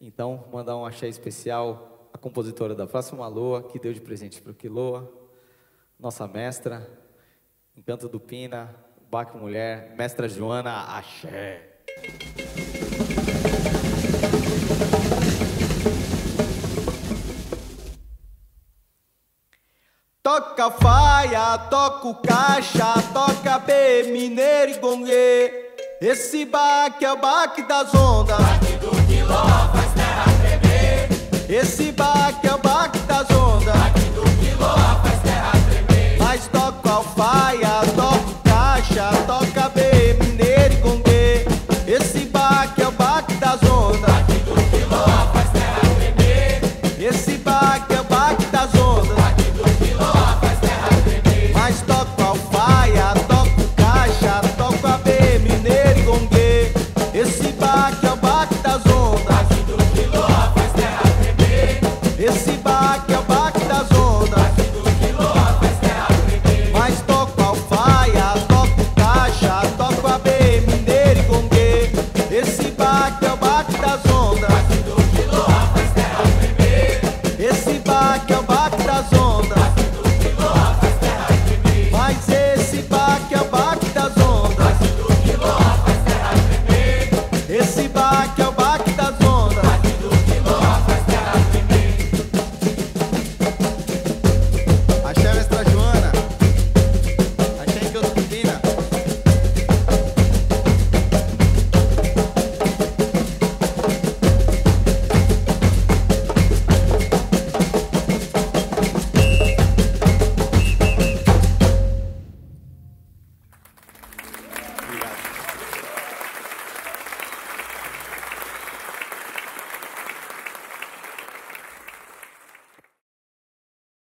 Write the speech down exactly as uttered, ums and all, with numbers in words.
Então, mandar um axé especial à compositora da próxima lua, que deu de presente para o Quiloa, nossa mestra, Encanto do Pina, Baque Mulher, mestra Joana, axé. Toca faia, toca o caixa, toca bê, mineiro e gongue. Esse baque é o baque das ondas, baque do Quiloa faz terra tremer. Esse baque